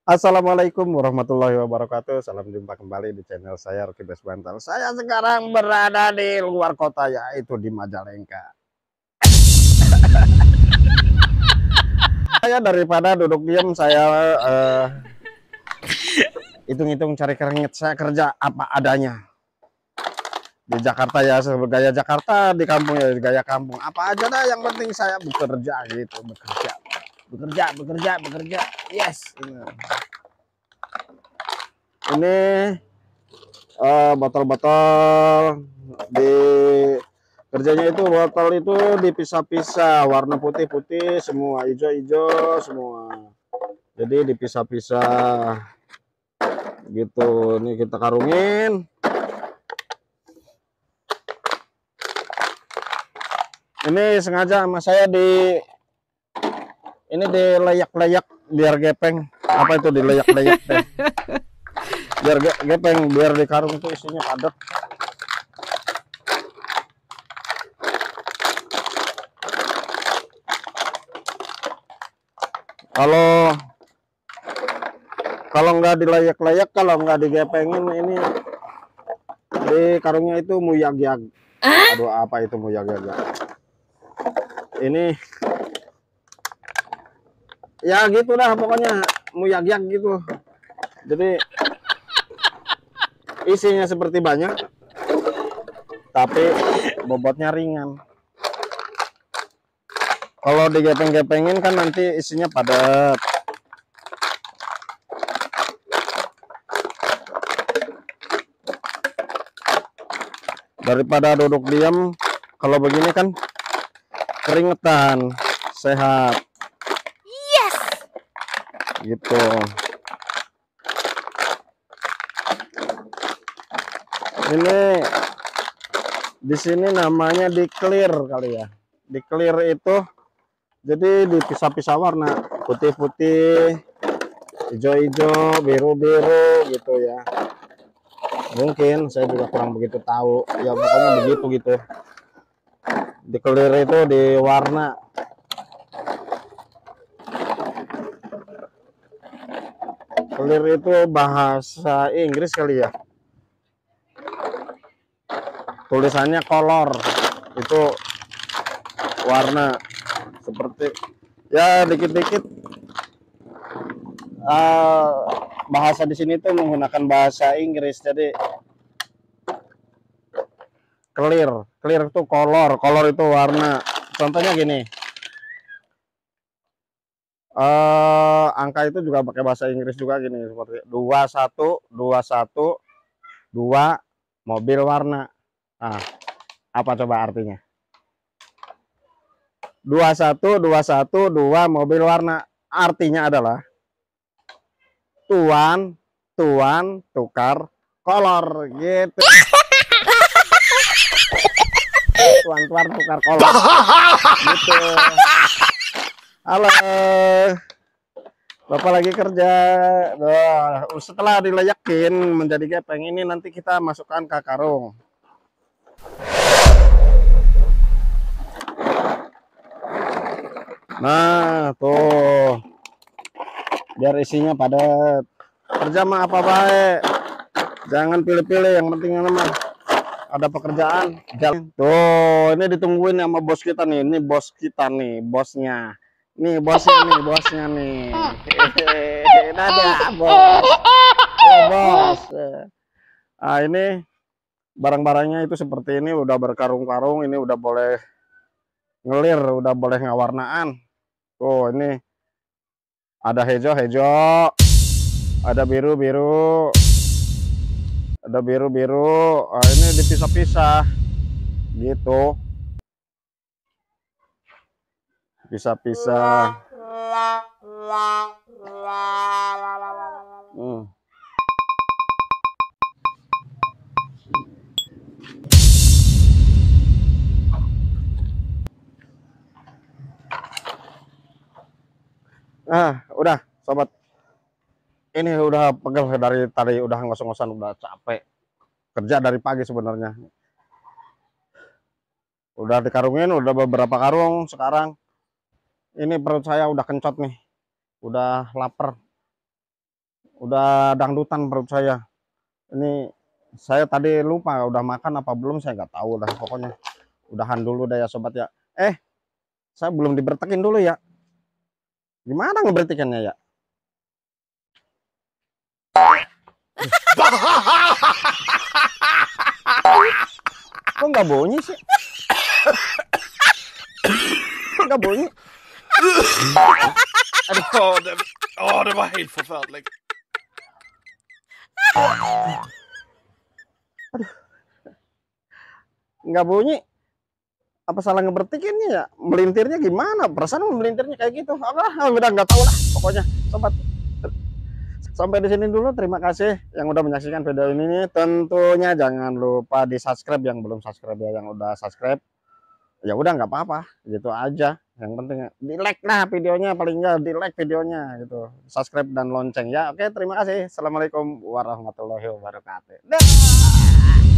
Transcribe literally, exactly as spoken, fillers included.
Assalamualaikum warahmatullahi wabarakatuh. Salam jumpa kembali di channel saya Rocky Bes Bantal. Saya sekarang berada di luar kota, yaitu di Majalengka. Saya daripada duduk diam, saya eh, hitung-hitung cari keringet. Saya kerja apa adanya. Di Jakarta ya sebagai gaya Jakarta, di kampung ya gaya kampung. Apa aja dah, yang penting saya bekerja gitu, bekerja. Bekerja, bekerja, bekerja. Yes. Ini eh, botol-botol di kerjanya itu, botol itu dipisah-pisah, warna putih-putih semua, hijau-hijau semua, jadi dipisah-pisah gitu. Ini kita karungin. Ini sengaja sama saya di ini dileyak-leyak biar gepeng. Apa itu dileyak-leyak teh? Biar gepeng, biar di karung itu isinya padat. Kalau kalau nggak dilayak-layak, kalau nggak digepengin, ini di karungnya itu muyag-yag. Aduh, apa itu muyag-yag? Ini ya gitu dah pokoknya, muyag-yag gitu. Jadi isinya seperti banyak, tapi bobotnya ringan. Kalau digepeng-gepengin kan nanti isinya padat. Daripada duduk diam, kalau begini kan keringetan, sehat. Yes. Gitu. Ini di sini namanya di clear kali ya. Di clear itu jadi dipisah-pisah warna, putih-putih, hijau-hijau, biru-biru gitu ya. Mungkin saya juga kurang begitu tahu, ya pokoknya begitu gitu. Di clear itu di warna. Clear itu bahasa Inggris kali ya. Tulisannya color, itu warna. Seperti ya dikit-dikit uh, bahasa di sini tuh menggunakan bahasa Inggris. Jadi clear, clear itu color, color itu warna. Contohnya gini, uh, angka itu juga pakai bahasa Inggris juga gini, seperti dua satu dua satu dua mobil warna. Nah, apa coba artinya? dua satu dua satu dua mobil warna. Artinya adalah tuan tuan tukar kolor gitu. Tuan-tuan tukar kolor gitu. Halo, Bapak lagi kerja. Nah, setelah dileyakin menjadi gepeng, ini nanti kita masukkan ke karung. Nah, tuh. Biar isinya padat. Kerja mah apa baik. Jangan pilih-pilih, yang penting mah ada pekerjaan. Jalan. Tuh, ini ditungguin sama bos kita nih. Ini bos kita nih, bosnya. Nih bosnya nih, bosnya nih. Dadah, bos. Oh, bos. Nah, ini barang-barangnya itu seperti ini, udah berkarung-karung. Ini udah boleh ngelir, udah boleh ngawarnaan. Tuh, ini ada hijau-hijau, ada biru-biru, ada biru-biru. Nah, ini dipisah-pisah gitu, pisah-pisah. hmm. Nah, udah sobat, ini udah pegel dari tadi, udah ngos-ngosan, udah capek kerja dari pagi sebenarnya. Udah dikarungin, udah beberapa karung. Sekarang ini perut saya udah kencot nih, udah lapar. Udah dangdutan perut saya. Ini saya tadi lupa udah makan apa belum, saya nggak tahu dah pokoknya. Udahan dulu dah ya sobat ya. Eh, saya belum dibertekin dulu ya. Gimana ngebertikannya ya? Kok nggak bunyi sih? Nggak bunyi. Aduh, oh, det, oh, det var helt forfærdeligt. Nggak bunyi. Apa salah ngebertikinnya ya? Melintirnya gimana? Perasaan melintirnya kayak gitu. Apa? Udah nggak tahu lah. Pokoknya sobat. Sampai di sini dulu. Terima kasih yang udah menyaksikan video ini. Tentunya jangan lupa di subscribe yang belum subscribe ya. Yang udah subscribe, ya udah nggak apa-apa. Gitu aja. Yang penting di like lah videonya, paling nggak di like videonya gitu. Subscribe dan lonceng ya. Oke, terima kasih. Assalamualaikum warahmatullahi wabarakatuh. Dah.